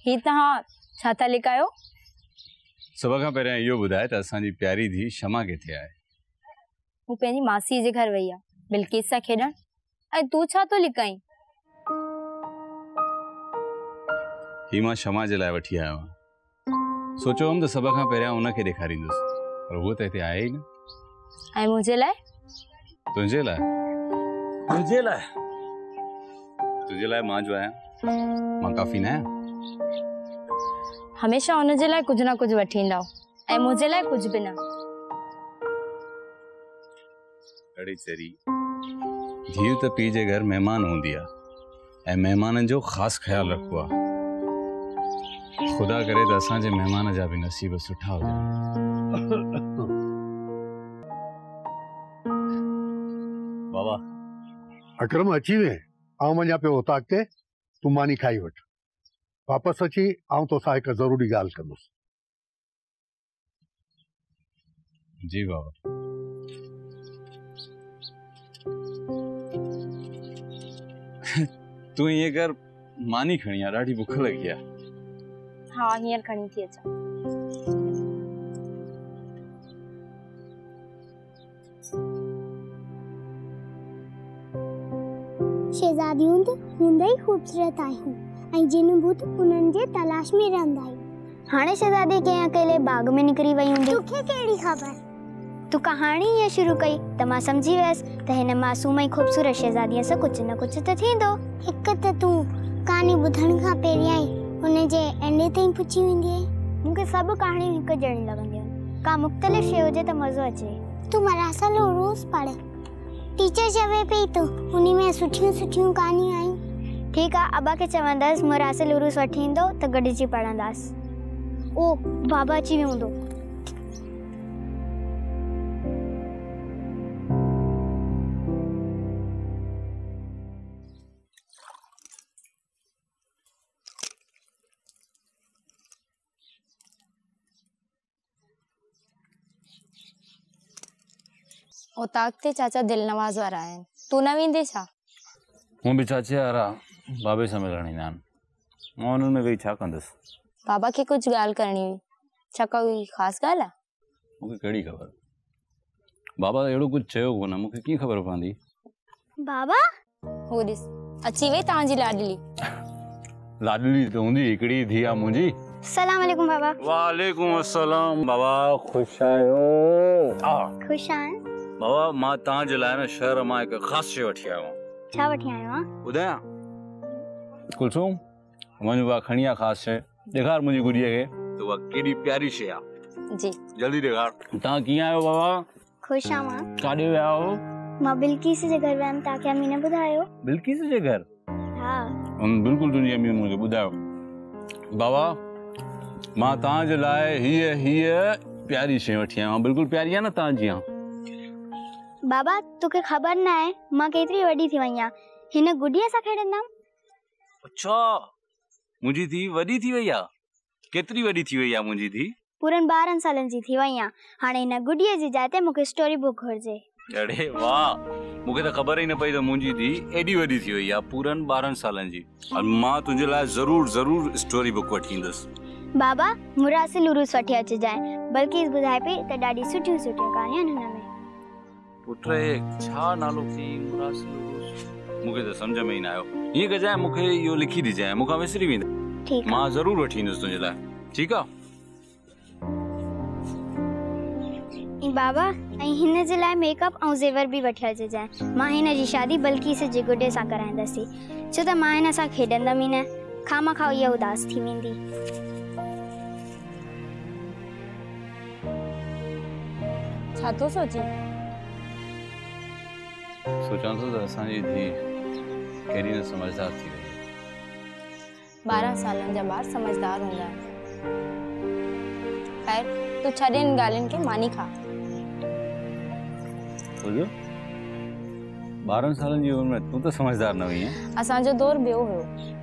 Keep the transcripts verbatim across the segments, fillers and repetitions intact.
ही तहां छा था लिकायो? सब खां पहिरियां इहो ॿुधाए त असांजी प्यारी धी शमा किथे आहे? हू पंहिंजी मासी जे घर वई आहे बिल्किस सां खेॾण। ऐं तूं छा थो लिकाई? ही मां शमा जे लाइ वठी आयो आहियां। सोचियो हुअमि त सभ खां पहिरियां उनखे ॾेखारींदुसि, पर उहो त हिते आहे ई न। ऐं मुंहिंजे लाइ? तुंहिंजे लाइ? तुंहिंजे लाइ? तुंहिंजे लाइ मां जो आहियां, मां काफ़ी न आहियां? हमेशा हुनजे लाइ कुझु न कुझु वठी ईंदा ऐं मुंहिंजे लाइ कुझु बि न। अड़ी तेरी धीउ त पीउ जे घर महिमान हूंदी आहे ऐं महिमाननि जो ख़ासि ख़्यालु रखबो आहे। ख़ुदा करे त असांजे महिमान जा बि नसीब सुठा हुजनि। बाबा अकरम अची वे, आउं वञा पियो उतां अॻिते, तूं मानी खाई वठ। वापसि अची आउं तोसां हिकु ज़रूरी ॻाल्हि कंदुसि। जी बाबा। तूं ईअं कर, मानी खणी आ, ॾाढी बुख लॻी आहे। हा हींअर खणी थी अचां। शहज़ादियूं त हूंदा ई ख़ूबसूरत आहियूं ऐं जिन भूत उन्हनि जे तलाश में रहंदा आहियूं। हाणे शहज़ादी कंहिं अकेले बाग में निकिरी वई हूंदी। तोखे कहिड़ी ख़बर? तू कहाणी ईअं शुरू कई त मां सम्झी वियसि त हिन मासूम ऐं ख़ूबसूरत शहज़ादीअ सां कुझु न कुझु त थींदो। हिकु त तूं कहाणी ॿुधण खां पहिरियां ई हुनजे एंड ताईं पुछी वेंदी आहीं। मूंखे सभु कहाणियूं हिकु जहिड़ियूं लॻंदियूं आहिनि। का मुख़्तलिफ़ शइ हुजे त मज़ो अचे। तूं मरासल रोज़ पढ़, टीचर चवे पई तो उन्ही में सुठियूं सुठियूं कहानियूं आहिनि। ठीकु आहे, अबा खे चवंदसि मुरासिल उरूस वठी ईंदो त गॾिजी पढ़ंदासीं। ओ बाबा अची वियो हूंदो। उताक ते चाचा दिल नवाज़ वारा आहिनि, तू न वेंदे छा? हूँ बि चाचे वारा बाबे सां मिलण ईंदा आहिनि, मां हुननि में वेही छा कंदुसि? बाबा खे कुझु ॻाल्हि करणी हुई, छा कोई ख़ासि ॻाल्हि आहे? मूंखे कहिड़ी ख़बर? बाबा अहिड़ो कुझु चयो कोन, मूंखे कीअं ख़बर पवंदी? बाबा हो ॾिस अची वई तव्हांजी लाडली। लाडली त हूंदी, हिकिड़ी धीउ आहे मुंहिंजी। सलाम अलैकुम बाबा। वालेकुम अस्सलाम बाबा, ख़ुशि आहियो? ख़ुशि आहियां बाबा, मां तव्हांजे लाइ न शहर मां हिकु ख़ासि शइ वठी आयो आहियां। छा वठी आयो आहे? ॿुधायां? कुलसूम, वञ उहा खणी आ ख़ासि शइ, ॾेखार मुंहिंजी गुड़िया खे त उहा केॾी प्यारी शइ आहे। जी जल्दी ॾेखार। तव्हां कीअं आहियो बाबा? ख़ुशि आहियां मां। काॾे विया हो? मां बिल्किस जे घर वियमि, तव्हांखे अम्मी ने ॿुधायो? बिल्किस जे घर? हा बिल्कुलु, तुंहिंजी अम्मी मूंखे ॿुधायो। बाबा, मां तव्हांजे लाइ हीअ हीअ प्यारी शइ वठी आयो आहियां, बिल्कुलु प्यारी आहे न तव्हांजी। बाबा तोखे ख़बर न आहे मां केतिरी वॾी थी वई आहियां, हिन गुड़िया सां खेॾंदमि। अच्छा, मुंहिंजी धीउ वॾी थी वई आहे? केतिरी वॾी थी वई आहे मुंहिंजी धीउ? पूरनि ॿारहं सालनि जी थी वई आहियां। हाणे हिन गुड़िया जी जाइ ते मूंखे स्टोरी बुक घुर्जे। अरे वाह, मूंखे त ख़बर ई न पई त मुंहिंजी धीउ एॾी वॾी थी वई आहे, पूरनि ॿारहं सालनि जी। मां तुंहिंजे लाइ ज़रूरु ज़रूरु स्टोरी बुक वठी ईंदुसि। बाबा मुरासिल उरूस वठी अचिजांइ, बल्कि ॿुधाए पई त ॾाढी सुठियूं सुठियूं कहाणियूं आहिनि हिन में। पुट छा नालो थी मुरासिल उरूस? मूंखे त सम्झ में ई न आयो। हीअं कजांइ, मूंखे इहो लिखी ॾिजांइ, मूंखां विसरी वेंदा। ठीकु, मां ज़रूरु वठी ईंदुसि तुंहिंजे लाइ। ठीकु आहे? बाबा ऐं हिन जे लाइ मेकअप ऐं ज़ेवर बि वठी अचिजांइ। मां हिन जी शादी बल्किस जे गुॾे सां कराईंदसि, छो त मां हिन सां खेॾंदमि ई न, खामखा इहा उदास थी वेंदी। छा थो सोची? सोचां थो त असांजी धीउ केॾी न समझदार थी वई। ॿारहं सालनि जा ॿार समझदार हूंदा आहिनि। ख़ैर तूं छॾ इन ॻाल्हियुनि खे, मानी खा। ॿारहं सालनि जी उमिरि में तूं त समझदार न हुई। असांजो दौर ॿियो हुयो।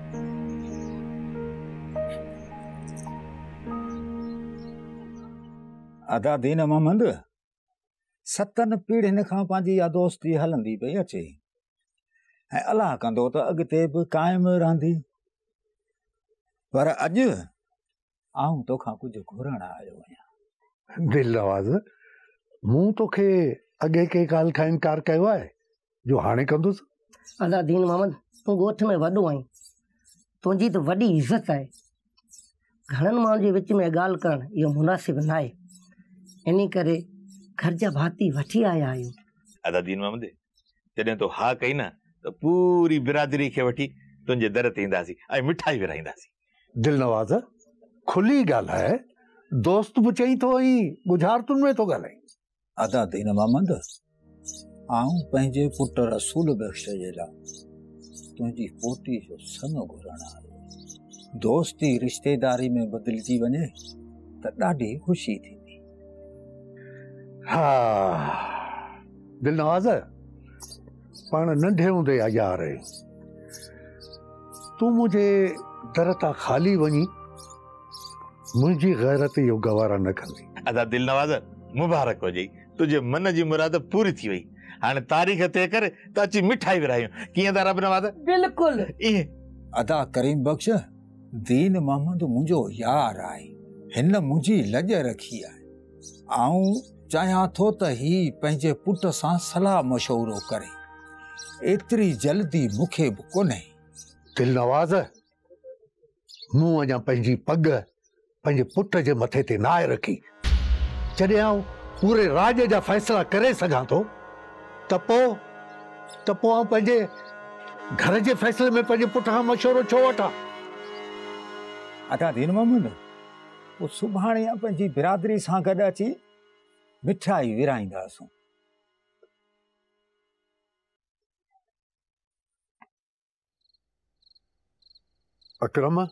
अदा दीन मोहम्मद, सतनि पीढ़ियुनि खां पंहिंजी इहा दोस्ती हलंदी पई अचे ऐं अलाह कंदो त अॻिते बि क़ाइमु रहंदी। पर अॼु आऊं तोखां कुझु घुरण आयो आहियां। दिल नवाज़, मूं तोखे अॻे कंहिं ॻाल्हि खां इनकार कयो आहे जो हाणे कंदुसि? अदा दीन मोहम्मद, तूं ॻोठ में वॾो आहीं, तुंहिंजी त वॾी इज़त आहे। घणनि माण्हुनि जे विच में ॻाल्हि करणु इहो मुनासिबु न आहे। इन करे घर जा भाती वठी आया आहियूं। अदा दीन मोहम्मद, जॾहिं तो हा कई न त पूरी बिरादरी खे वठी तुंहिंजे दर ते ईंदासीं ऐं मिठाई विराईंदासीं। दिल नवाज़, खुली ॻाल्हि आहे, दोस्त बि चई थो ऐं गुज़ारतुनि में थो ॻाल्हाई। अदा दीन मोहम्मद, आऊं पंहिंजे पुट रसूल बख़्श जे लाइ तुंहिंजी पोटी जो सन घुरण आयो। दोस्ती रिश्तेदारी में बदिलजी वञे त ॾाढी ख़ुशी थींदी। हा दिल नवाज़, पाण नंढे हूंदे आ यार, तूं मुंहिंजे दर तां ख़ाली वञी मुंहिंजी गैरत इहो गवारा न कंदी। अदा दिल नवाज़, मुबारक हुजे, तुंहिंजे मन जी मुराद पूरी थी वई। हाणे तारीख़ तय कर त अची मिठाई विरायूं। कीअं था रब नवाज़? बिल्कुलु। इहे अदा करीम बख़्श, दीन मोहम्मद मुंहिंजो यार आहे, हिन मुंहिंजी लॼ रखी आहे। आऊं चाहियां थो त ही पंहिंजे पुट सां सलाह मशवरो करे। एतिरी जल्दी मूंखे बि कोन्हे। दिल नवाज़, मूं अञा पंहिंजी पग पंहिंजे पुट जे मथे ते नाए रखी। जॾहिं आऊं पूरे राज जा फ़ैसिला करे सघां थो त पोइ त पोइ आऊं पंहिंजे घर जे फ़ैसिले में पंहिंजे पुट खां मशवरो छो वठां? अदा दीन मोहम्मद, पोइ सुभाणे पंहिंजी बिरादरी सां गॾु अची मिठाई विराईंदासूं। अकरम,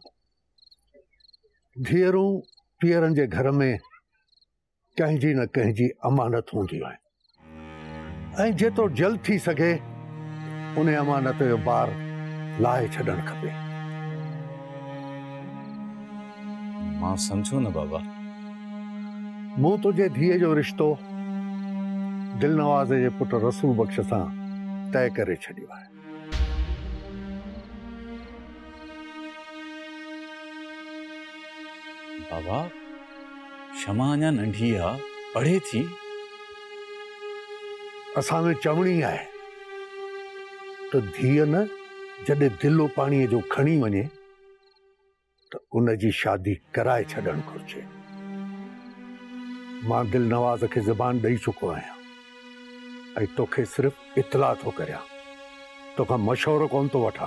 धीअरूं पीअरनि जे घर में कंहिंजी न कंहिंजी अमानत हूंदियूं आहिनि ऐं जेतिरो जल्द थी सघे उन अमानत जो बार लाहे छॾणु खपे। मां सम्झो न बाबा। मूं तुंहिंजे धीअ जो रिश्तो दिल नवाज़ जे पुट रसूल बख़्श सां तय करे छॾियो आहे। बाबा, क्षमा अञा नंढी आहे, पढ़े थी। असां में चवणी आहे त धीअ न जॾहिं दिलो पाणीअ जो खणी वञे त उन जी शादी कराए छॾणु घुरिजे। मां दिल नवाज़ खे ज़बान ॾेई चुको आहियां ऐं तोखे सिर्फ़ इतला थो करियां, तोखां मशवरो कोन थो वठां।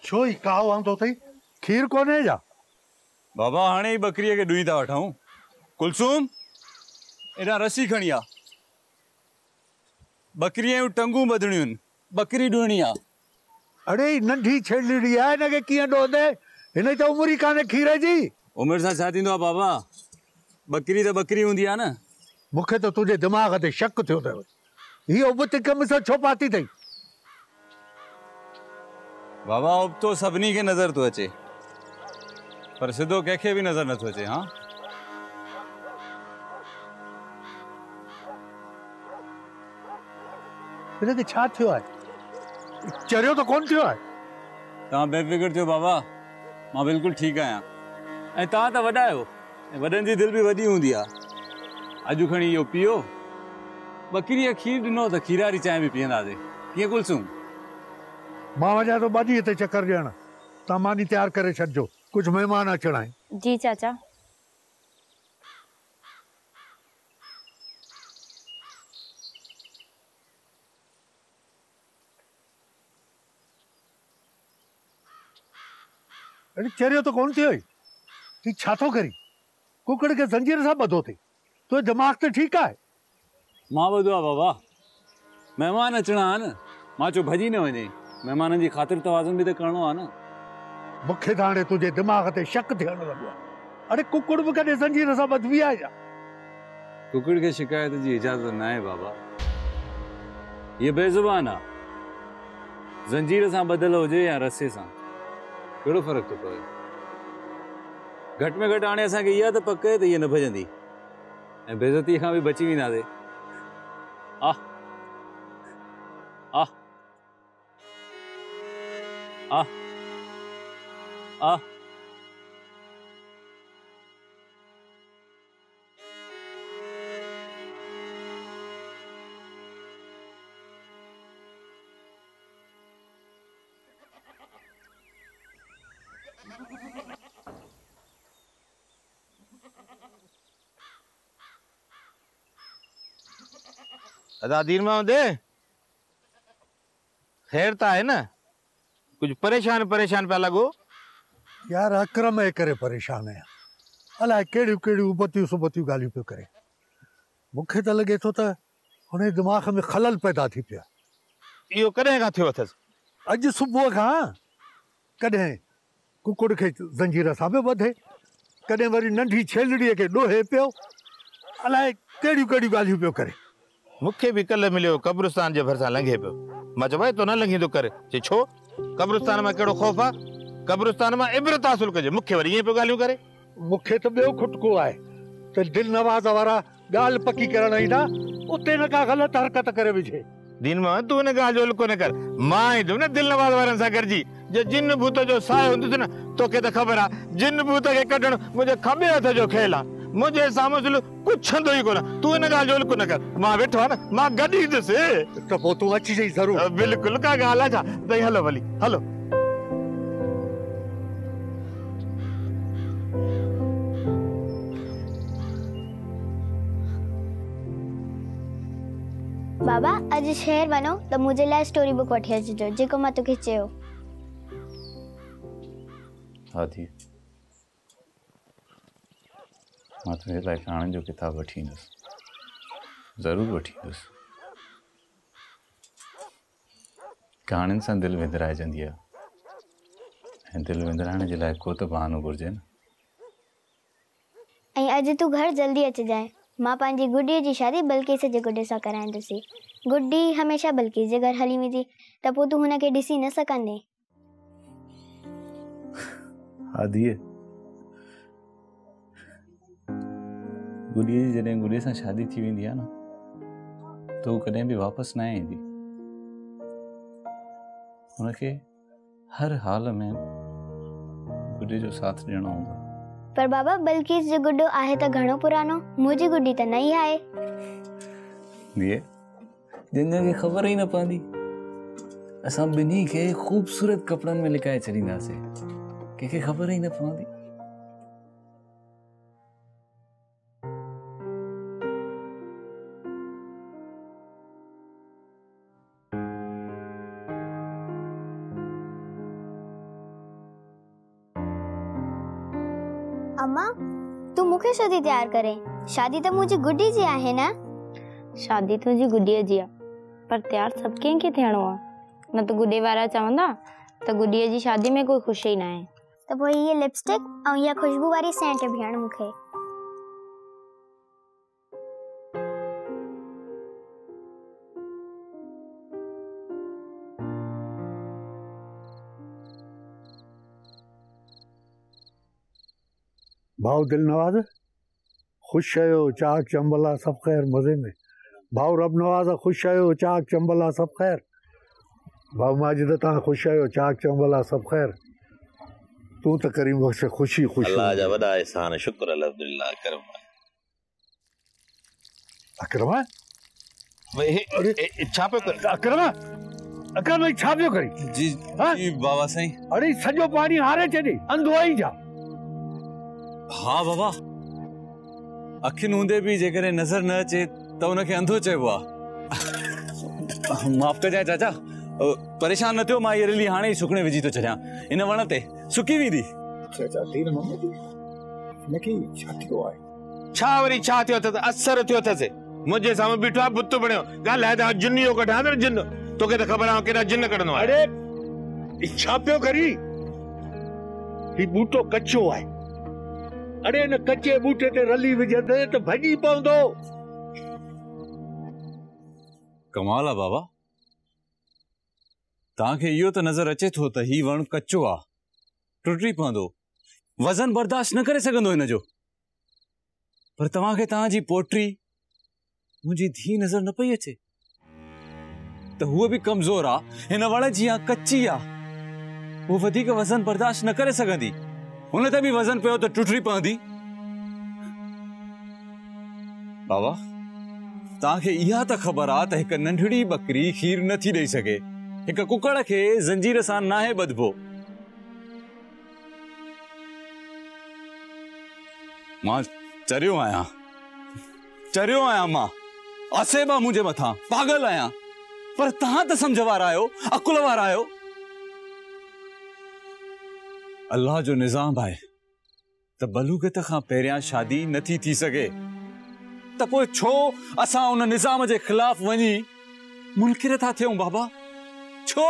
छो ई काओ आंदो अथई खीर कोन्हे छा? बाबा हाणे ई बकरीअ खे ॾुई था वठूं। कुलसूम एॾा रसी खणी आ, बकरीअ जूं टंगूं ॿधणियूं आहिनि, बकरी ॾुइणी आहे। अड़े ही नंढी छेलड़ी आहे, हिनखे कीअं ॾोंदे? हिन जी त उमिरि ई कान्हे खीर जी। उमिरि सां छा थींदो आहे बाबा, बकरी त बकरी हूंदी आहे न। मूंखे त तुंहिंजे दिमाग़ ते शक थियो अथव, हीअ उबत कम सां छो पाती अथई? बाबा उब तो सभिनी खे नज़र थो अचे, पर सिधो कंहिंखे बि नज़र नथो अचे। हा हिनखे छा थियो आहे? चरियो त कोन थियो आहे? तव्हां बेफ़िक्र थियो बाबा, मां बिल्कुलु ठीकु आहियां। ऐं तव्हां त वॾा आहियो, वॾनि जी दिलि बि वॾी हूंदी आहे। अॼु खणी इहो पीओ, बकरीअ खीर ॾिनो त खीरारी चांहि बि पीअंदासीं। कीअं कुलसूम? मां वञा थो भाॼीअ ते चकर ॾियणु, तव्हां मानी तयारु करे छॾिजो, कुझु महिमान अचणा आहिनि। जी चाचा। अड़े चरियो त कोन थियो, ही छा थो करी? कुकड़ खे ज़ंजीर सां ॿधो अथई, तुंहिंजो दिमाग़ त ठीकु आहे? मां ॿुधो आहे बाबा, महिमान अचणा आहे न, मां चयो भॼी न वञे, महिमाननि जी ख़ातिर तवाज़ुन बि त करिणो आहे न। मूंखे त हाणे तुंहिंजे दिमाग़ ते शक थियण लॻो आहे। अड़े कुकड़ बि कॾहिं ज़ंजीर सां ॿधबी आहे छा? कुकड़ खे शिकायत जी इजाज़त न आहे बाबा, हीअ बेज़ुबान आहे। ज़ंजीर सां ॿधल हुजे या रसे सां, कहिड़ो फ़र्क़ु थो पए? घटि में घटि हाणे असांखे इहा त पक आहे त हीअ न भॼंदी, ऐं बेइज़तीअ खां बि बची वेंदासीं। आह आह आह आह अदादीर में दे खैर तो है ना? कुछ परेशान परेशान पे लगो यार। अक्रम जे करे परेशान आहियां, अलाए कहिड़ियूं कहिड़ियूं उबतियूं सुबतियूं ॻाल्हियूं पियो करे। मूंखे त लॻे थो त हुनजे दिमाग़ में खलल पैदा थी पियो आहे। इहो कॾहिं खां थियो अथसि? अॼु सुबुह खां। कॾहिं कुकुड़ खे ज़ंजीर सां पियो ॿधे, कॾहिं वरी नंढी छेलड़ीअ खे ॾोहे पियो, अलाए कहिड़ियूं कहिड़ियूं ॻाल्हियूं पियो करे। मूंखे बि कल्ह मिलियो, कब्रिस्तान जे भरिसां लंघे पियो। मां चयो भाई तो न लंघींदो करे, चई छो? कब्रिस्तान मां कहिड़ो ख़ौफ़ आहे? कब्रिस्तान मां इबरत हासिल कजे। मूंखे वरी ईअं पियो ॻाल्हियूं करे। मूंखे त ॿियो खुटको आहे त दिल नवाज़ वारा ॻाल्हि पकी करण ईंदा, उते न का ग़लति हरकत करे विझे। दीन मां तूं हिन ॻाल्हि जो लिको न कर। मां ई तुम न दिल नवाज़ वारनि सां गॾिजी, जे जिन भूत जो सायो हूंदुसि न, तोखे त ख़बर आहे जिन भूत खे कढणु मुंहिंजे खॿे हथ जो खेल आहे। मुंहिंजे साम्हूं कुझु हूंदो ई कोन। तूं हिन ॻाल्हि जो लिको न कर। मां वेठो आहे न, मां गॾु ईंदुसि। त पोइ तूं अचिजांइ ज़रूरु। बिल्कुलु, का ॻाल्हि आहे छा? तई हलो भली हलो। बाबा अॼु शहर वञो त मुंहिंजे लाइ स्टोरी बुक वठी अचिजो, जेको मां तोखे चयो। हा थी, मां तुंहिंजे लाइ कहाणी जो किताब वठी ईंदुसि, ज़रूरु वठी ईंदुसि। कहाणियुनि सां दिलि विंदराइजंदी आहे, ऐं दिलि विंदराइण जे लाइ को त बहानो घुरिजे न। ऐं अॼु तूं घर जल्दी अचिजांइ। मां पंहिंजी गुॾीअ जी शादी बल्किस जे गुॾे सां कराईंदुसि। गुॾी हमेशह बल्किस जे घर हली वेंदी, त पोइ तूं हुनखे ॾिसी न सघंदे। हा धीअ, गुॾीअ जी जॾहिं गुॾे सां शादी थी वेंदी आहे न, त हू कॾहिं बि वापसि न ईंदी। हुनखे हर हाल में गुॾे जो साथ ॾियणो हूंदो। पर बाबा बल्किस जो गुॾो आहे त घणो पुरानो, मुंहिंजी गुॾी त नई आहे। धीअ, जिन खे ख़बर ई न पवंदी, असां ॿिन्ही खे ख़ूबसूरत कपिड़नि में लिकाए छॾींदासीं, कंहिंखे ख़बर ई न पवंदी। अम्मा तू मुखे छो थी तैयार करे? शादी तो मुझे गुड्डी जी आहे ना? शादी तुझी गुड्डीअ जी आ, पर तैयार सब कंहिंखे थियणो आ। न तो गुड्डे वारा चवंदा त गुड्डीअ जी शादी में कोई ख़ुशी न आहे। तो पोइ ये लिपस्टिक और ये खुशबू वाली सेंट भेण मुखे। भाव दिल नवाज खुश आयो चाक चंबला सब खैर मजे में। भाव रब नवाज़ खुश आयो चाक चंबला सब खैर। भाव माजिद ता खुश आयो चाक चंबला सब खैर। तू तो करीम बख्श खुशी खुश अल्लाह जा वडा एहसान शुक्र अल्हम्दुलिल्लाह करम अकरमा अरे छा पे कर अकरमा अकरम भाई छा पियो करी? जी जी बाबा साईं। अरे सजो पानी हारे छॾे अंधो आई जा। हाँ बाबा अखियुनि हूंदे बि जेकॾहिं नज़र न अचे त उनखे अंधो चइबो आहे। माफ़ कजांइ चाचा, परेशान न थियो, मां हीअ रिली हाणे ई सुकणे विझी थो छॾियां। इन वण ते सुकी वेंदी। चाचा दीन मोहम्मद नकी छा थियो आहे? छा वरी छा थियो अथसि? असर थियो अथसि। मुंहिंजे साम्हूं बीठो आहे बुत बणियो ॻाल्हाए त जिन्नियो कढां त जिन। तोखे त ख़बर आहे केॾा जिन कढंदो आहे। अरे छा पियो करी? ही बूटो कच्चो आहे। अरे न कच्चे बूटे ते रली विझंदे त भॼी पवंदो। कमाल आहे बाबा, तव्हांखे इहो त नज़र अचे थो त ही वण कच्चो आहे, टुटी पवंदो, वज़न बर्दाश्त न करे सघंदो हिन जो। पर तव्हांखे तव्हांजी पोट्री मुंहिंजी धीउ नज़र न पई अचे त हूअ बि कमज़ोर आहे, हिन वण जी आहे, कच्ची आहे, हू वधीक वज़न बर्दाश्त न करे सघंदी। हुन ते बि वज़न पियो त टुटी पवंदी। बाबा तव्हांखे इहा त ख़बर आहे त हिकु नंढड़ी बकरी खीर नथी ॾेई सघे, हिकु कुकड़ खे ज़ंजीर सां नाहे ॿधबो। मां चरियो आहियां, चरियो आहियां, मां आसेब आहे मुंहिंजे मथां, पागल आहियां, पर तव्हां त सम्झ वारा आहियो, अकुल वारा आहियो। अल्लाह जो निज़ाम आहे त बलूगत खां पहिरियां शादी नथी थी सघे, त पोइ छो असां उन निज़ाम जे ख़िलाफ़ वञी मुनकिर था थियूं? बाबा छो?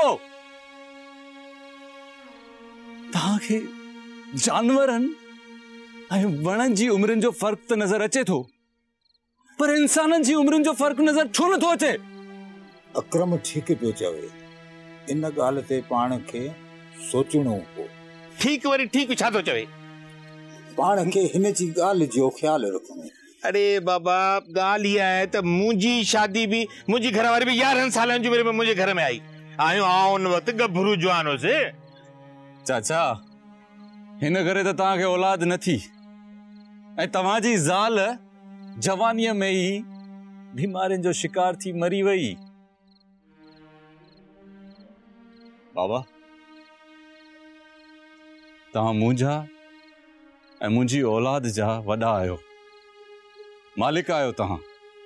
तव्हांखे जानवरनि ऐं वणनि जी उमिरिन जो फ़र्क़ु त नज़र अचे थो, पर इंसाननि जी उमिरिन जो फ़र्क़ु नज़र छो नथो अचे? अकरम ठीक पियो चवे, इन ॻाल्हि ते पाण खे सोचणो हो। ठीक वरी ठीक छा थो चवे? पाण खे हिन जी ॻाल्हि जो ख़्यालु रखणो। अरे बाबा ॻाल्हि इहा आहे त मुंहिंजी शादी बि मुंहिंजी घरवारी बि यारहं सालनि जी उमिरि में मुंहिंजे घर में आई। आयो आउं उन वक़्तु गभरू जवान हुउसि। चाचा हिन करे त तव्हांखे औलाद न थी, ऐं तव्हांजी ज़ाल जवानीअ में ई बीमारियुनि जो शिकार थी मरी वई। बाबा तव्हां मुंहिंजा ऐं मुंहिंजी औलाद जा वॾा आहियो, मालिक आहियो तव्हां।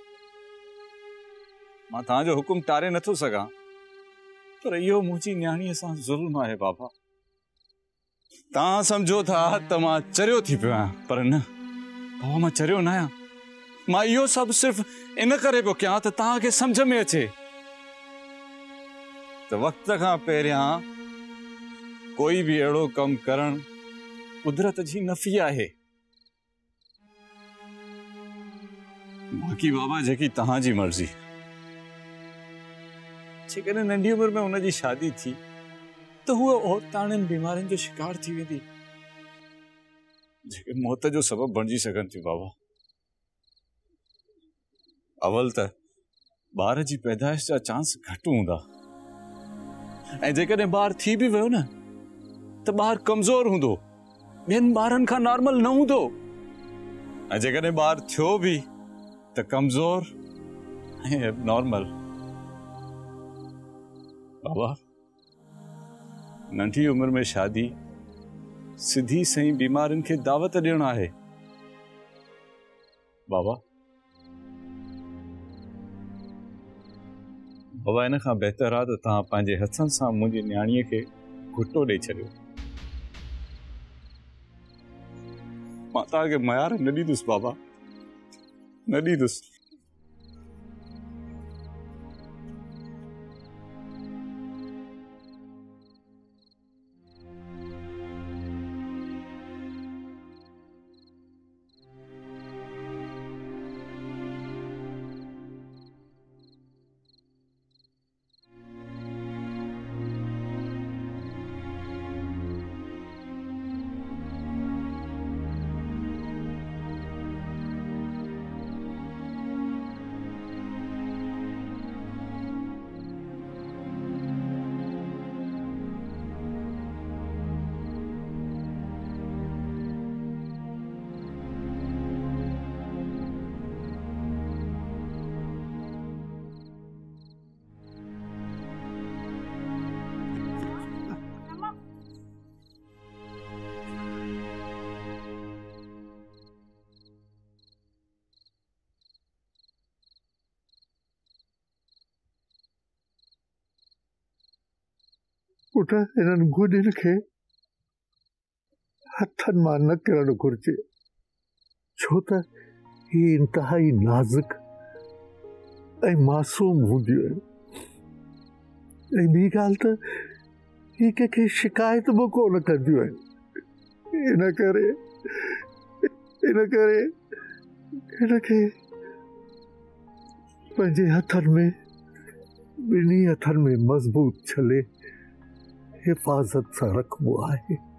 मां तव्हांजो हुकुम टारे नथो सघां, पर इहो मुंहिंजी न्याणीअ सां ज़ुल्म आहे। बाबा तव्हां सम्झो था त मां चरियो थी पियो आहियां, पर न बाबा, मां चरियो न आहियां। मां इहो सभु सिर्फ़ इन करे पियो कयां त तव्हांखे सम्झ में अचे त वक़्त खां पहिरियां कोई भी अड़ो कम करण कुदरत जी नफ़ी आहे। बाक़ी बाबा जेकी तव्हांजी मर्ज़ी। जेकॾहिं नंढी उमिरि में हुनजी शादी थी त हूअ औरताणियुनि बीमारियुनि जो शिकार थी वेंदी, जेके मौत जो सबब बणिजी सघनि थियूं। बाबा अवल त ॿार जी पैदाइश जा चांस घटि हूंदा, ऐं जेकॾहिं ॿार थी बि वियो न त ॿार कमज़ोर हूंदो, ॿियनि ॿारनि खां नॉर्मल न हूंदो, ऐं जेकॾहिं ॿार थियो बि त कमज़ोर ऐं एबनॉर्मल। बाबा नंढी उमिरि में शादी सिधी सही बीमारियुनि खे दावत ॾियणु आहे। बाबा बाबा इन खां बहितर आहे त तव्हां पंहिंजे हथनि सां मुंहिंजी न्याणीअ खे घुटो ॾेई छॾियो। मां तव्हांखे मयार न ॾींदुसि बाबा, न ॾींदुसि। पुट इन्हनि गुॾनि खे हथनि मां न किरणु घुरिजे, छो त ही इंतहाई नाज़ुक ऐं मासूम हूंदियूं आहिनि। ऐं ॿी ॻाल्हि त ही कंहिंखे शिकायत बि कोन कंदियूं आहिनि। इन करे इन करे हिनखे पंहिंजे हथनि में ॿिन्ही हथनि में मज़बूत छले हिफ़ाज़त सां रखिबो आहे।